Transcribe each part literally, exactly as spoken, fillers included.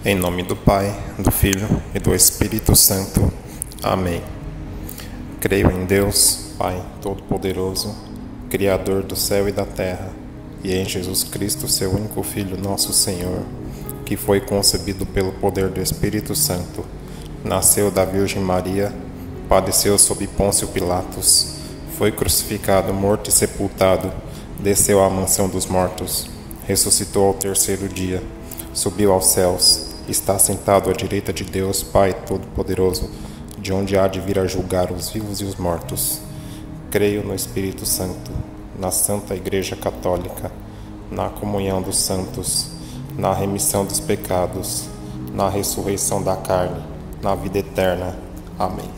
Em nome do Pai, do Filho e do Espírito Santo. Amém. Creio em Deus, Pai Todo-Poderoso, Criador do céu e da terra, e em Jesus Cristo, seu único Filho, nosso Senhor, que foi concebido pelo poder do Espírito Santo, nasceu da Virgem Maria, padeceu sob Pôncio Pilatos, foi crucificado, morto e sepultado, desceu à mansão dos mortos, ressuscitou ao terceiro dia, subiu aos céus, está sentado à direita de Deus, Pai Todo-Poderoso, de onde há de vir a julgar os vivos e os mortos. Creio no Espírito Santo, na Santa Igreja Católica, na comunhão dos santos, na remissão dos pecados, na ressurreição da carne, na vida eterna. Amém.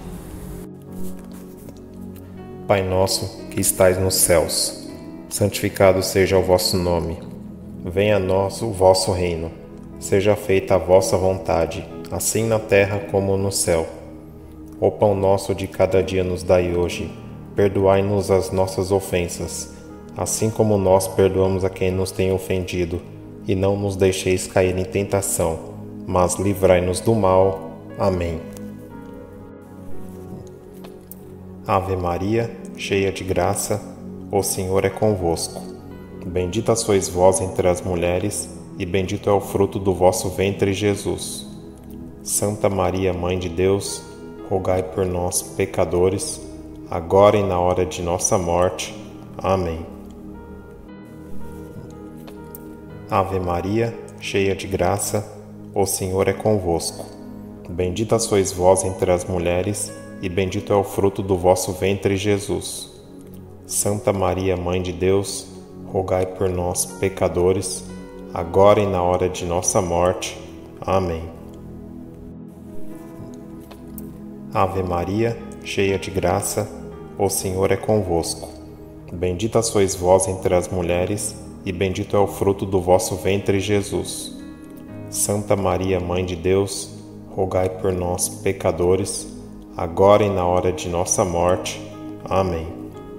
Pai nosso, que estais nos céus, santificado seja o vosso nome. Venha a nós o vosso reino. Seja feita a vossa vontade, assim na terra como no céu. O pão nosso de cada dia nos dai hoje. Perdoai-nos as nossas ofensas, assim como nós perdoamos a quem nos tem ofendido. E não nos deixeis cair em tentação, mas livrai-nos do mal. Amém. Ave Maria, cheia de graça, o Senhor é convosco. Bendita sois vós entre as mulheres, e bendito é o fruto do vosso ventre, Jesus. Santa Maria, Mãe de Deus, rogai por nós, pecadores, agora e na hora de nossa morte. Amém. Ave Maria, cheia de graça, o Senhor é convosco. Bendita sois vós entre as mulheres, e bendito é o fruto do vosso ventre, Jesus. Santa Maria, Mãe de Deus, rogai por nós, pecadores, agora e na hora de nossa morte. Amém. Ave Maria, cheia de graça, o Senhor é convosco. Bendita sois vós entre as mulheres, e bendito é o fruto do vosso ventre, Jesus. Santa Maria, Mãe de Deus, rogai por nós, pecadores, agora e na hora de nossa morte. Amém.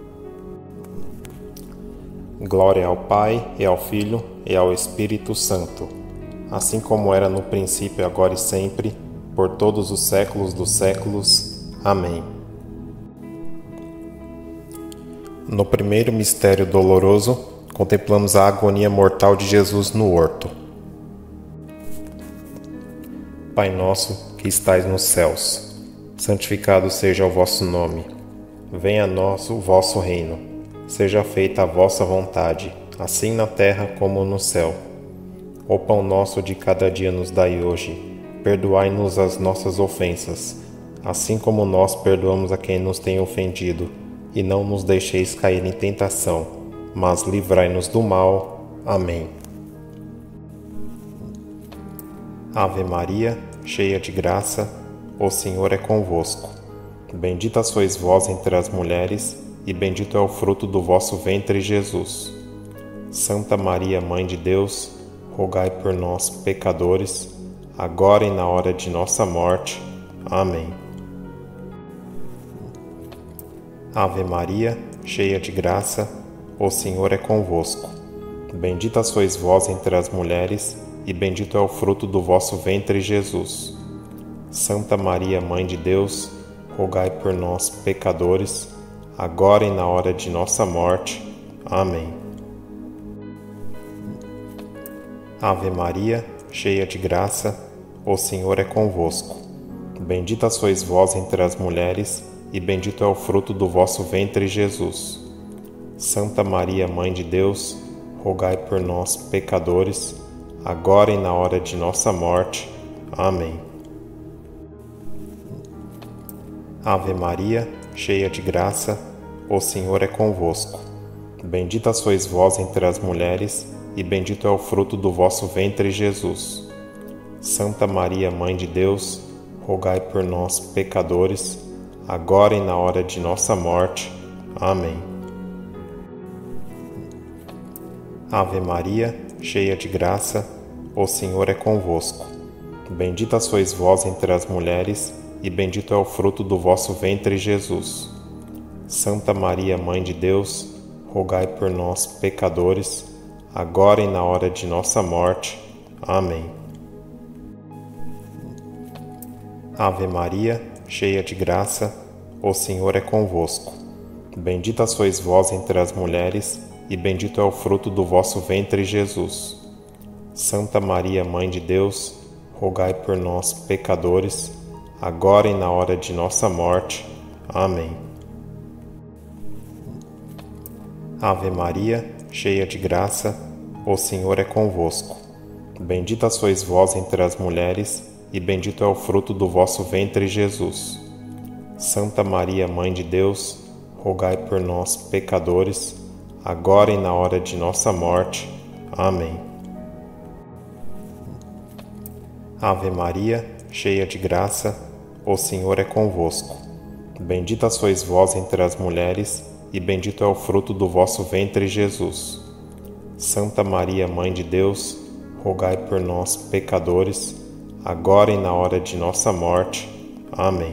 Glória ao Pai, e ao Filho, e ao Espírito Santo, assim como era no princípio, agora e sempre, por todos os séculos dos séculos. Amém. No primeiro mistério doloroso, contemplamos a agonia mortal de Jesus no horto. Pai nosso, que estais nos céus, santificado seja o vosso nome. Venha a nós o vosso reino. Seja feita a vossa vontade, assim na terra como no céu. O pão nosso de cada dia nos dai hoje. Perdoai-nos as nossas ofensas, assim como nós perdoamos a quem nos tem ofendido. E não nos deixeis cair em tentação, mas livrai-nos do mal. Amém. Ave Maria, cheia de graça, o Senhor é convosco. Bendita sois vós entre as mulheres, e bendito é o fruto do vosso ventre, Jesus. Santa Maria, Mãe de Deus, rogai por nós, pecadores, agora e na hora de nossa morte. Amém. Ave Maria, cheia de graça, o Senhor é convosco. Bendita sois vós entre as mulheres, e bendito é o fruto do vosso ventre, Jesus. Santa Maria, Mãe de Deus, rogai por nós, pecadores, agora e na hora de nossa morte. Amém. Ave Maria, cheia de graça, o Senhor é convosco. Bendita sois vós entre as mulheres, e bendito é o fruto do vosso ventre, Jesus. Santa Maria, Mãe de Deus, rogai por nós, pecadores, agora e na hora de nossa morte. Amém. Ave Maria, cheia de graça, o Senhor é convosco. Bendita sois vós entre as mulheres, e bendito é o fruto do vosso ventre, Jesus. Santa Maria, Mãe de Deus, rogai por nós, pecadores, agora e na hora de nossa morte. Amém. Ave Maria, cheia de graça, o Senhor é convosco. Bendita sois vós entre as mulheres, e bendito é o fruto do vosso ventre, Jesus. Santa Maria, Mãe de Deus, rogai por nós, pecadores, agora e na hora de nossa morte. Amém. Ave Maria, cheia de graça, o Senhor é convosco. Bendita sois vós entre as mulheres, e bendito é o fruto do vosso ventre, Jesus. Santa Maria, Mãe de Deus, rogai por nós, pecadores, agora e na hora de nossa morte. Amém. Ave Maria, cheia de graça, o Senhor é convosco. Bendita sois vós entre as mulheres, e bendito é o fruto do vosso ventre, Jesus. Santa Maria, Mãe de Deus, rogai por nós, pecadores, agora e na hora de nossa morte. Amém. Ave Maria, cheia de graça, o Senhor é convosco. Bendita sois vós entre as mulheres, e bendito é o fruto do vosso ventre, Jesus. Santa Maria, Mãe de Deus, rogai por nós, pecadores, agora e na hora de nossa morte. Amém.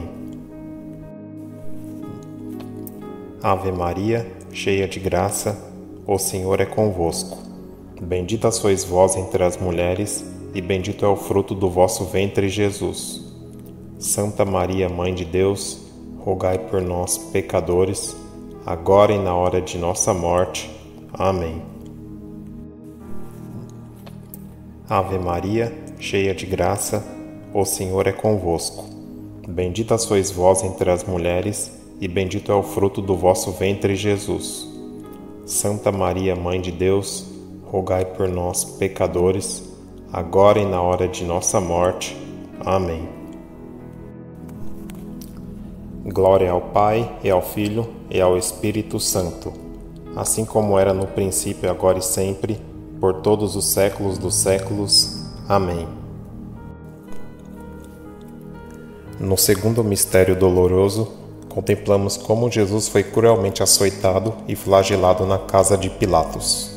Ave Maria, cheia de graça, o Senhor é convosco. Bendita sois vós entre as mulheres, e bendito é o fruto do vosso ventre, Jesus. Santa Maria, Mãe de Deus, rogai por nós, pecadores, agora e na hora de nossa morte. Amém. Ave Maria, cheia de graça, o Senhor é convosco. Bendita sois vós entre as mulheres, e bendito é o fruto do vosso ventre, Jesus. Santa Maria, Mãe de Deus, rogai por nós, pecadores, agora e na hora de nossa morte. Amém. Glória ao Pai, e ao Filho, e ao Espírito Santo, assim como era no princípio, agora e sempre, por todos os séculos dos séculos. Amém. No segundo mistério doloroso, contemplamos como Jesus foi cruelmente açoitado e flagelado na casa de Pilatos.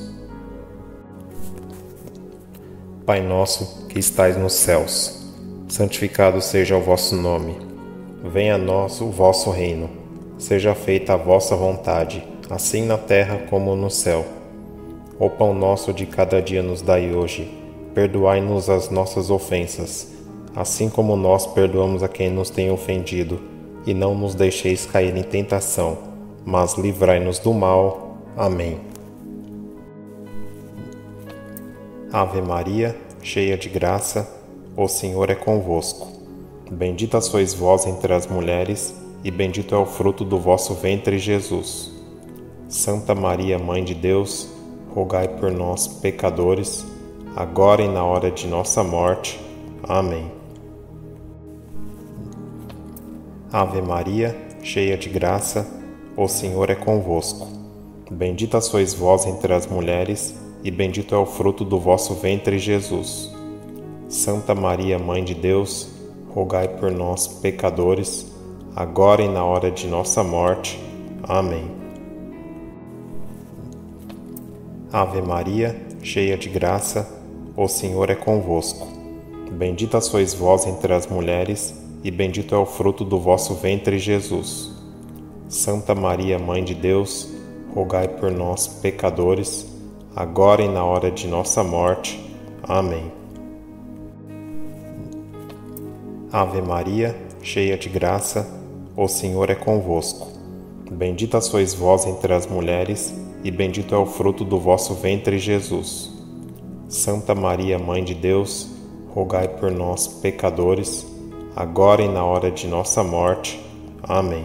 Pai nosso, que estais nos céus, santificado seja o vosso nome. Venha a nós o vosso reino. Seja feita a vossa vontade, assim na terra como no céu. O pão nosso de cada dia nos dai hoje. Perdoai-nos as nossas ofensas, assim como nós perdoamos a quem nos tem ofendido. E não nos deixeis cair em tentação, mas livrai-nos do mal. Amém. Ave Maria, cheia de graça, o Senhor é convosco. Bendita sois vós entre as mulheres, e bendito é o fruto do vosso ventre, Jesus. Santa Maria, Mãe de Deus, rogai por nós, pecadores, agora e na hora de nossa morte. Amém. Ave Maria, cheia de graça, o Senhor é convosco. Bendita sois vós entre as mulheres, e bendito é o fruto do vosso ventre, Jesus. Santa Maria, Mãe de Deus, rogai por nós, pecadores, agora e na hora de nossa morte. Amém. Ave Maria, cheia de graça, o Senhor é convosco. Bendita sois vós entre as mulheres, e bendito é o fruto do vosso ventre, Jesus. Santa Maria, Mãe de Deus, rogai por nós, pecadores, agora e na hora de nossa morte. Amém. Ave Maria, cheia de graça, o Senhor é convosco. Bendita sois vós entre as mulheres, e bendito é o fruto do vosso ventre, Jesus. Santa Maria, Mãe de Deus, rogai por nós, pecadores, agora e na hora de nossa morte. Amém.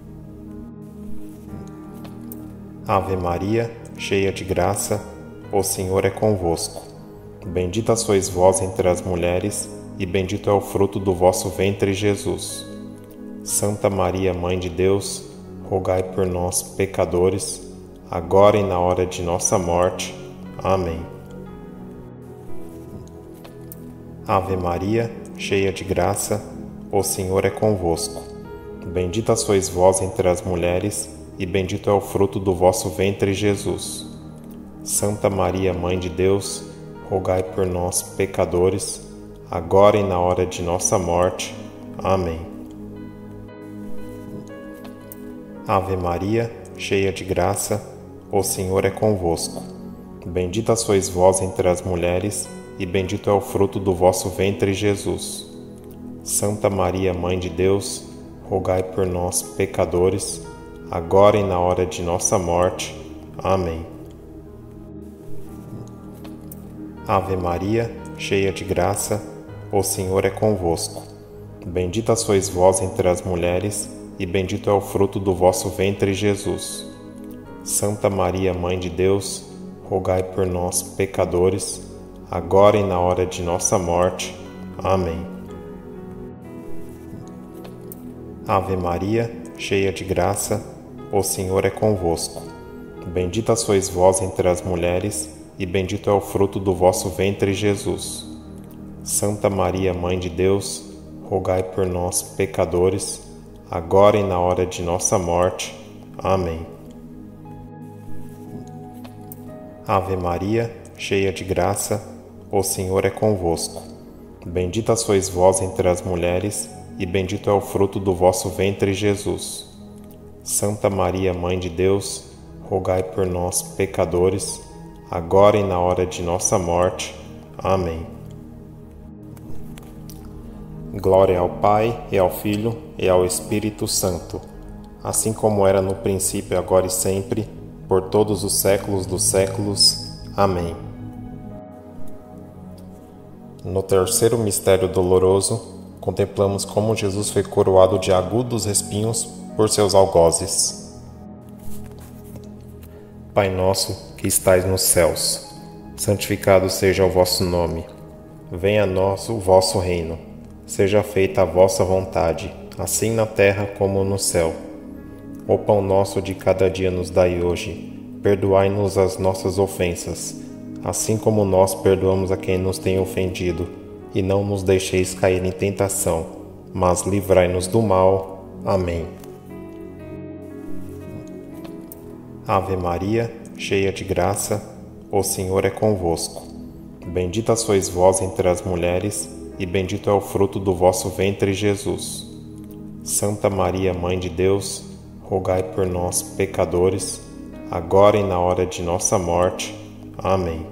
Ave Maria, cheia de graça, o Senhor é convosco. Bendita sois vós entre as mulheres, e bendito é o fruto do vosso ventre, Jesus. Santa Maria, Mãe de Deus, rogai por nós, pecadores, agora e na hora de nossa morte. Amém. Ave Maria, cheia de graça, o Senhor é convosco. Bendita sois vós entre as mulheres, e bendito é o fruto do vosso ventre, Jesus. Santa Maria, Mãe de Deus, rogai por nós, pecadores, agora e na hora de nossa morte. Amém. Ave Maria, cheia de graça, o Senhor é convosco. Bendita sois vós entre as mulheres, e bendito é o fruto do vosso ventre, Jesus. Santa Maria, Mãe de Deus, rogai por nós, pecadores, agora e na hora de nossa morte. Amém. Ave Maria, cheia de graça, o Senhor é convosco. Bendita sois vós entre as mulheres, e bendito é o fruto do vosso ventre, Jesus. Santa Maria, Mãe de Deus, rogai por nós, pecadores, agora e na hora de nossa morte. Amém. Ave Maria, cheia de graça, o Senhor é convosco. Bendita sois vós entre as mulheres, e bendito é o fruto do vosso ventre, Jesus. Santa Maria, Mãe de Deus, rogai por nós, pecadores, agora e na hora de nossa morte. Amém. Ave Maria, cheia de graça, o Senhor é convosco. Bendita sois vós entre as mulheres, e bendito é o fruto do vosso ventre, Jesus. Santa Maria, Mãe de Deus, rogai por nós, pecadores, agora e na hora de nossa morte. Amém. Glória ao Pai, e ao Filho, e ao Espírito Santo, assim como era no princípio, agora e sempre, por todos os séculos dos séculos. Amém. No terceiro mistério doloroso, contemplamos como Jesus foi coroado de agudos espinhos por seus algozes. Pai nosso, que estais nos céus, santificado seja o vosso nome. Venha a nós o vosso reino. Seja feita a vossa vontade, assim na terra como no céu. O pão nosso de cada dia nos dai hoje. Perdoai-nos as nossas ofensas, assim como nós perdoamos a quem nos tem ofendido. E não nos deixeis cair em tentação, mas livrai-nos do mal. Amém. Ave Maria, cheia de graça, o Senhor é convosco. Bendita sois vós entre as mulheres, e bendito é o fruto do vosso ventre, Jesus. Santa Maria, Mãe de Deus, rogai por nós, pecadores, agora e na hora de nossa morte. Amém.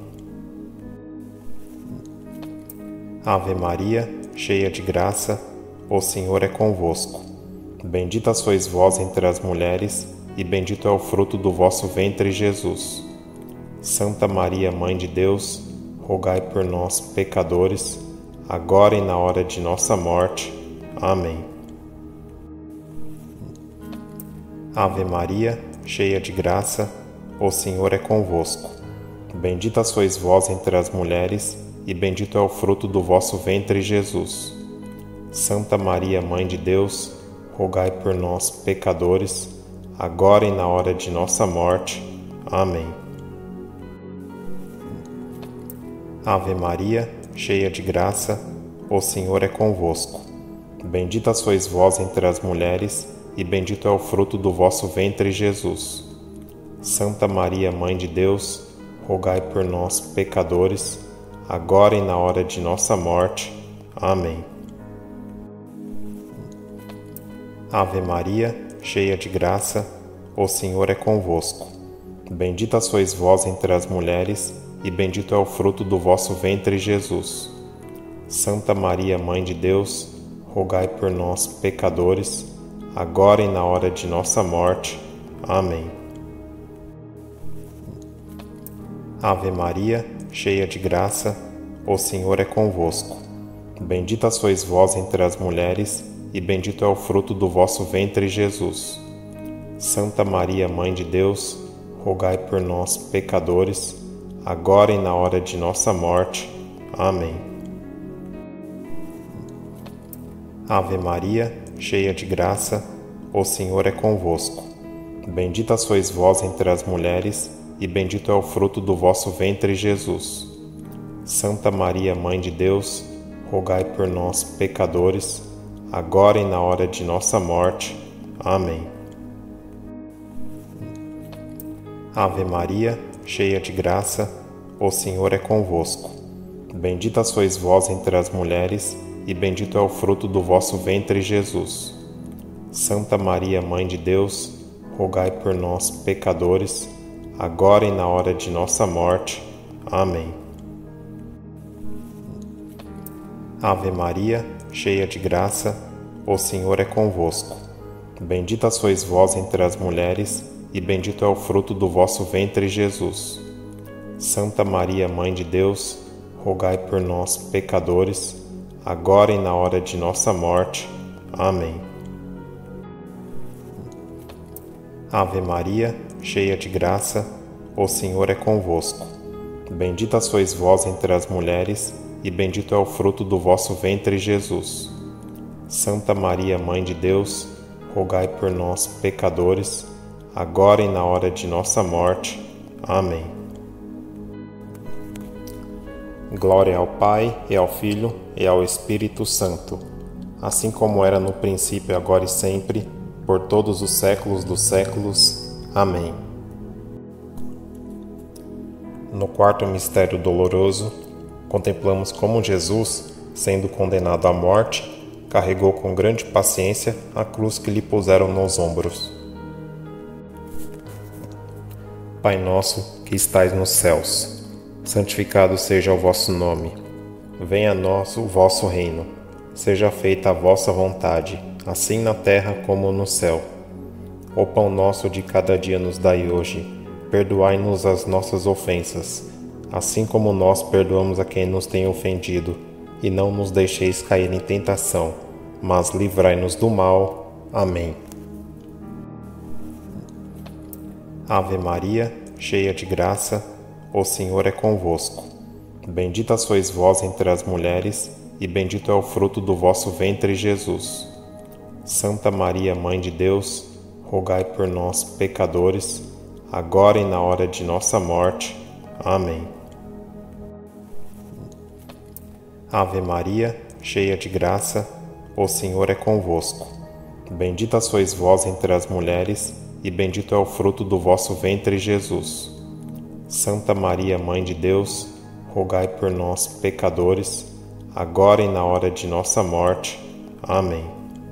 Ave Maria, cheia de graça, o Senhor é convosco. Bendita sois vós entre as mulheres, e bendito é o fruto do vosso ventre, Jesus. Santa Maria, Mãe de Deus, rogai por nós, pecadores, agora e na hora de nossa morte. Amém. Ave Maria, cheia de graça, o Senhor é convosco. Bendita sois vós entre as mulheres, e bendito é o fruto do vosso ventre, Jesus. Santa Maria, Mãe de Deus, rogai por nós, pecadores, agora e na hora de nossa morte. Amém. Ave Maria, cheia de graça, o Senhor é convosco. Bendita sois vós entre as mulheres, e bendito é o fruto do vosso ventre, Jesus. Santa Maria, Mãe de Deus, rogai por nós, pecadores, agora e na hora de nossa morte. Amém. Ave Maria, cheia de graça, o Senhor é convosco. Bendita sois vós entre as mulheres, e bendito é o fruto do vosso ventre, Jesus. Santa Maria, Mãe de Deus, rogai por nós, pecadores, agora e na hora de nossa morte. Amém. Ave Maria, cheia de graça, o Senhor é convosco. Bendita sois vós entre as mulheres, e bendito é o fruto do vosso ventre, Jesus. Santa Maria, Mãe de Deus, rogai por nós, pecadores, agora e na hora de nossa morte. Amém. Ave Maria, cheia de graça, o Senhor é convosco. Bendita sois vós entre as mulheres, e bendito é o fruto do vosso ventre, Jesus. Santa Maria, Mãe de Deus, rogai por nós, pecadores, agora e na hora de nossa morte. Amém. Ave Maria, cheia de graça, o Senhor é convosco. Bendita sois vós entre as mulheres, e bendito é o fruto do vosso ventre, Jesus. Santa Maria, Mãe de Deus, rogai por nós, pecadores, agora e na hora de nossa morte. Amém. Ave Maria, cheia de graça, o Senhor é convosco. Bendita sois vós entre as mulheres, e bendito é o fruto do vosso ventre, Jesus. Santa Maria, Mãe de Deus, rogai por nós, pecadores, agora e na hora de nossa morte. Amém. Ave Maria, cheia de graça, o Senhor é convosco. Bendita sois vós entre as mulheres, e bendito é o fruto do vosso ventre, Jesus. Santa Maria, Mãe de Deus, rogai por nós, pecadores, agora e na hora de nossa morte. Amém. Glória ao Pai, e ao Filho, e ao Espírito Santo, assim como era no princípio, agora e sempre, por todos os séculos dos séculos. Amém. No quarto mistério doloroso, contemplamos como Jesus, sendo condenado à morte, carregou com grande paciência a cruz que lhe puseram nos ombros. Pai nosso, que estais nos céus, santificado seja o vosso nome. Venha a nós o vosso reino. Seja feita a vossa vontade, assim na terra como no céu. O pão nosso de cada dia nos dai hoje. Perdoai-nos as nossas ofensas, assim como nós perdoamos a quem nos tem ofendido. E não nos deixeis cair em tentação, mas livrai-nos do mal. Amém. Ave Maria, cheia de graça, o Senhor é convosco. Bendita sois vós entre as mulheres, e bendito é o fruto do vosso ventre, Jesus. Santa Maria, Mãe de Deus, rogai por nós, pecadores, agora e na hora de nossa morte. Amém. Ave Maria, cheia de graça, o Senhor é convosco. Bendita sois vós entre as mulheres, e bendito é o fruto do vosso ventre, Jesus. Santa Maria, Mãe de Deus, rogai por nós, pecadores, agora e na hora de nossa morte. Amém.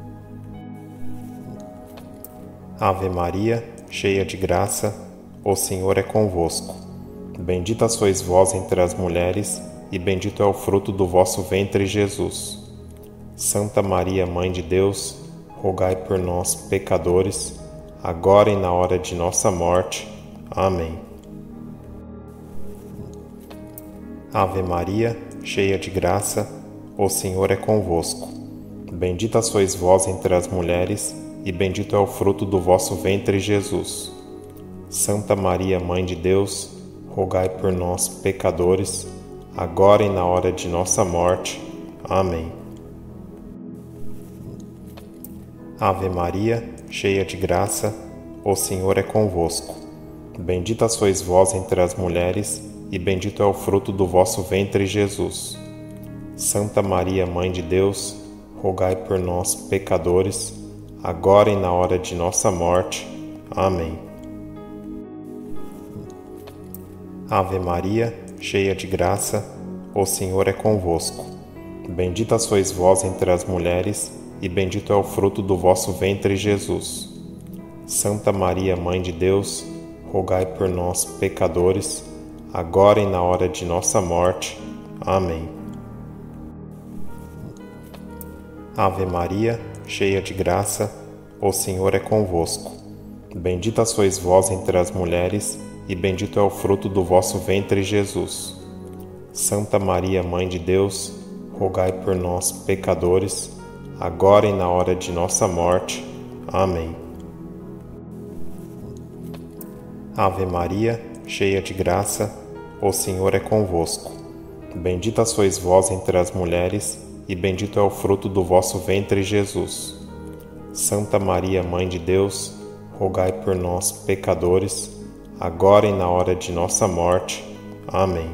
Ave Maria, cheia de graça, o Senhor é convosco. Bendita sois vós entre as mulheres, e bendito é o fruto do vosso ventre, Jesus. Santa Maria, Mãe de Deus, rogai por nós, pecadores, agora e na hora de nossa morte. Amém. Ave Maria, cheia de graça, o Senhor é convosco. Bendita sois vós entre as mulheres, e bendito é o fruto do vosso ventre, Jesus. Santa Maria, Mãe de Deus, rogai por nós, pecadores, agora e na hora de nossa morte. Amém. Ave Maria, cheia de graça, o Senhor é convosco. Bendita sois vós entre as mulheres, e bendito é o fruto do vosso ventre, Jesus. Santa Maria, Mãe de Deus, rogai por nós, pecadores, agora e na hora de nossa morte. Amém. Ave Maria, cheia de graça, o Senhor é convosco. Bendita sois vós entre as mulheres, e bendito é o fruto do vosso ventre, Jesus. Santa Maria, Mãe de Deus, rogai por nós, pecadores, agora e na hora de nossa morte. Amém. Ave Maria, cheia de graça, o Senhor é convosco. Bendita sois vós entre as mulheres, e bendito é o fruto do vosso ventre, Jesus. Santa Maria, Mãe de Deus, rogai por nós, pecadores, agora e na hora de nossa morte. Amém. Ave Maria, cheia de graça, o Senhor é convosco. Bendita sois vós entre as mulheres, e bendito é o fruto do vosso ventre, Jesus. Santa Maria, Mãe de Deus, rogai por nós, pecadores, agora e na hora de nossa morte. Amém.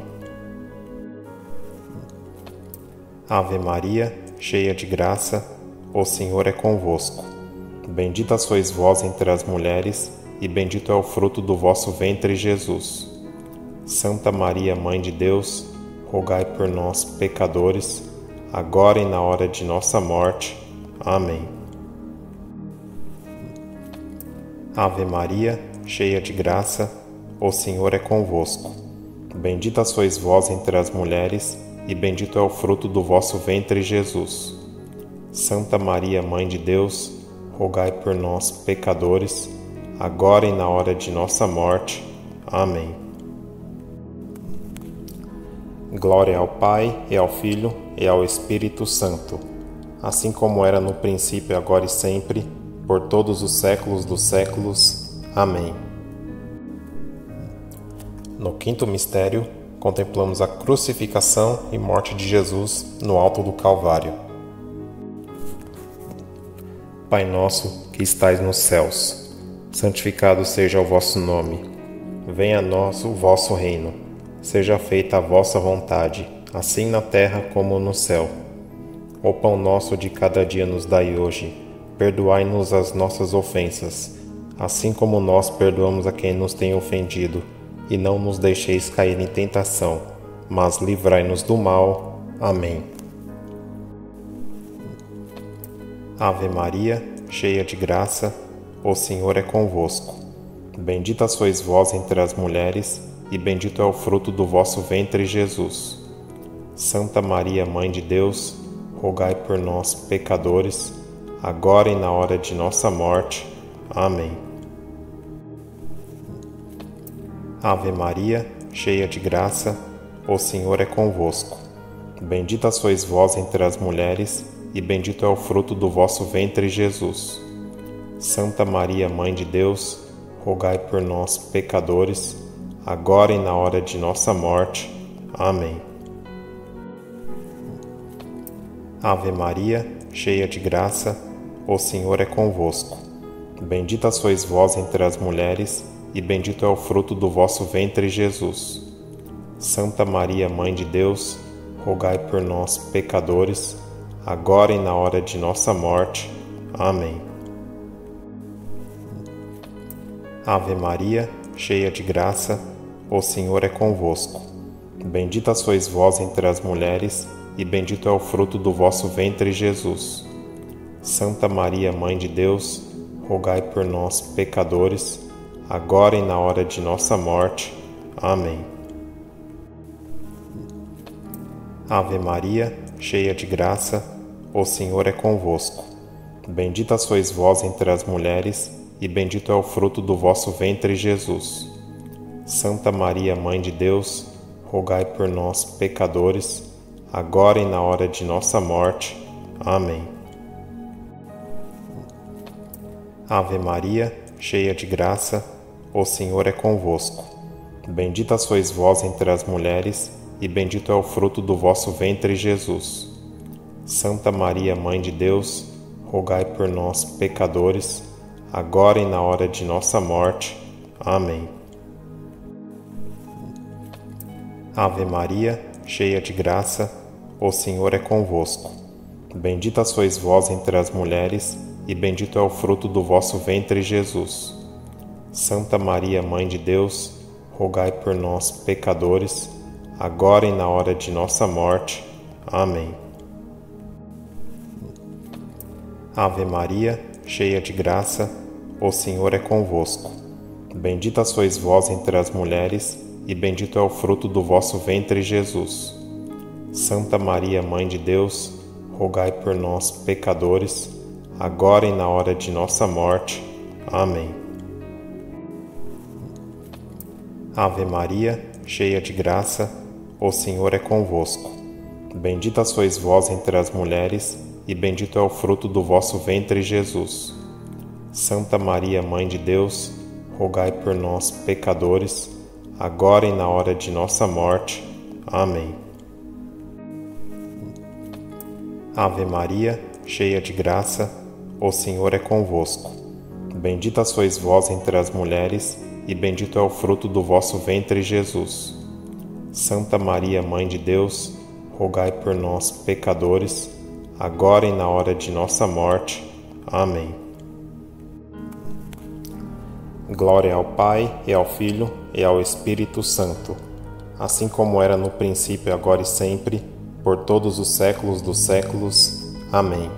Ave Maria, cheia de graça, o Senhor é convosco. Bendita sois vós entre as mulheres, e bendito é o fruto do vosso ventre, Jesus. Santa Maria, Mãe de Deus, rogai por nós, pecadores, agora e na hora de nossa morte. Amém. Ave Maria, cheia de graça, o Senhor é convosco. Bendita sois vós entre as mulheres, e bendito é o fruto do vosso ventre, Jesus. Santa Maria, Mãe de Deus, rogai por nós, pecadores, agora e na hora de nossa morte. Amém. Glória ao Pai, e ao Filho, e ao Espírito Santo, assim como era no princípio, agora e sempre, por todos os séculos dos séculos. Amém. No quinto mistério, contemplamos a crucificação e morte de Jesus no alto do Calvário. Pai nosso, que estais nos céus, santificado seja o vosso nome. Venha a nós o vosso reino. Seja feita a vossa vontade, assim na terra como no céu. O pão nosso de cada dia nos dai hoje. Perdoai-nos as nossas ofensas, assim como nós perdoamos a quem nos tem ofendido. E não nos deixeis cair em tentação, mas livrai-nos do mal. Amém. Ave Maria, cheia de graça, o Senhor é convosco. Bendita sois vós entre as mulheres, e bendito é o fruto do vosso ventre, Jesus. Santa Maria, Mãe de Deus, rogai por nós, pecadores, agora e na hora de nossa morte. Amém. Ave Maria, cheia de graça, o Senhor é convosco. Bendita sois vós entre as mulheres, e bendito é o fruto do vosso ventre, Jesus. Santa Maria, Mãe de Deus, rogai por nós, pecadores, agora e na hora de nossa morte. Amém. Ave Maria, cheia de graça, o Senhor é convosco. Bendita sois vós entre as mulheres, e bendito é o fruto do vosso ventre, Jesus. Santa Maria, Mãe de Deus, rogai por nós, pecadores, agora e na hora de nossa morte. Amém. Ave Maria, cheia de graça, o Senhor é convosco. Bendita sois vós entre as mulheres, e bendito é o fruto do vosso ventre, Jesus. Santa Maria, Mãe de Deus, rogai por nós, pecadores, agora e na hora de nossa morte. Amém. Ave Maria, cheia de graça, o Senhor é convosco. Bendita sois vós entre as mulheres, e bendito é o fruto do vosso ventre, Jesus. Santa Maria, Mãe de Deus, rogai por nós, pecadores, agora e na hora de nossa morte. Amém. Ave Maria, cheia de graça, o Senhor é convosco. Bendita sois vós entre as mulheres, e bendito é o fruto do vosso ventre, Jesus. Santa Maria, Mãe de Deus, rogai por nós, pecadores, agora e na hora de nossa morte. Amém. Ave Maria, cheia de graça, o Senhor é convosco. Bendita sois vós entre as mulheres, e bendito é o fruto do vosso ventre, Jesus. Santa Maria, Mãe de Deus, rogai por nós, pecadores, agora e na hora de nossa morte. Amém. Ave Maria, cheia de graça, o Senhor é convosco. Bendita sois vós entre as mulheres, e bendito é o fruto do vosso ventre, Jesus. Santa Maria, Mãe de Deus, rogai por nós, pecadores, agora e na hora de nossa morte. Amém. Ave Maria, cheia de graça, o Senhor é convosco. Bendita sois vós entre as mulheres, e bendito é o fruto do vosso ventre, Jesus. Santa Maria, Mãe de Deus, rogai por nós, pecadores, agora e na hora de nossa morte. Amém. Ave Maria, cheia de graça, o Senhor é convosco. Bendita sois vós entre as mulheres, e bendito é o fruto do vosso ventre, Jesus. Santa Maria, Mãe de Deus, rogai por nós, pecadores, agora e na hora de nossa morte. Amém. Glória ao Pai, e ao Filho, e ao Espírito Santo, assim como era no princípio, agora e sempre, por todos os séculos dos séculos. Amém.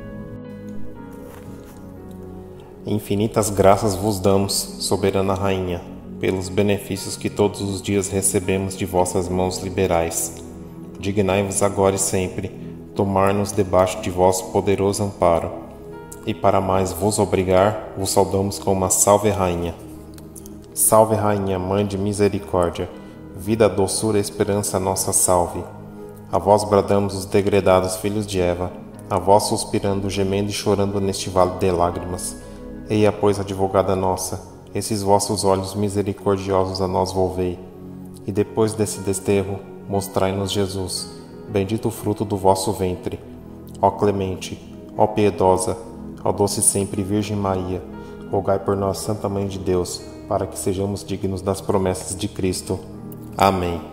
Infinitas graças vos damos, soberana Rainha, pelos benefícios que todos os dias recebemos de vossas mãos liberais. Dignai-vos agora e sempre tomar-nos debaixo de vosso poderoso amparo, e para mais vos obrigar, vos saudamos com uma salve rainha. Salve rainha, mãe de misericórdia, vida, doçura e esperança nossa salve. A vós bradamos os degredados filhos de Eva, a vós suspirando, gemendo e chorando neste vale de lágrimas. Eia, pois, advogada nossa, esses vossos olhos misericordiosos a nós volvei, e depois desse desterro, mostrai-nos Jesus, bendito o fruto do vosso ventre. Ó clemente, ó piedosa, ó doce sempre Virgem Maria, rogai por nós, Santa Mãe de Deus, para que sejamos dignos das promessas de Cristo. Amém.